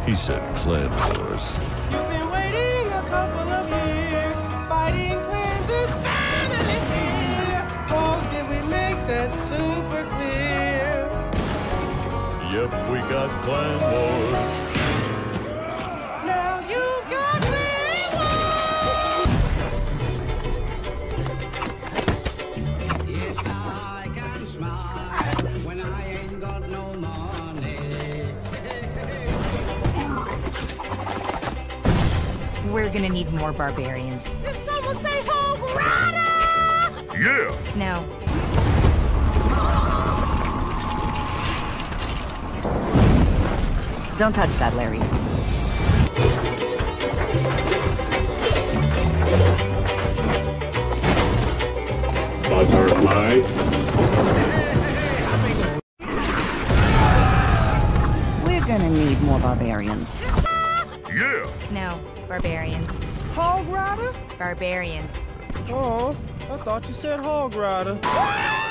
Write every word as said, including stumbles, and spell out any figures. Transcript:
He said clan wars. You've been waiting a couple of years. Fighting clans is finally here. Oh, did we make that super clear? Yep, we got clan wars. Now you got clan wars. Yes, I can smile when I ain't got no money. We're gonna need more barbarians. Did someone say Hog Rider? Yeah! No. Don't touch that, Larry. Butterfly. We're gonna need more barbarians. Yeah! No. Barbarians. Hog Rider? Barbarians. Oh, I thought you said Hog Rider.